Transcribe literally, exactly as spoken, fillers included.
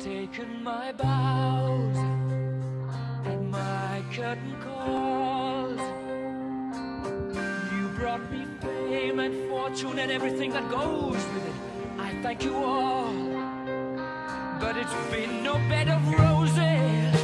taken my bows and my curtain calls. You brought me fame and fortune and everything that goes with it. I thank you all, but it's been no bed of roses.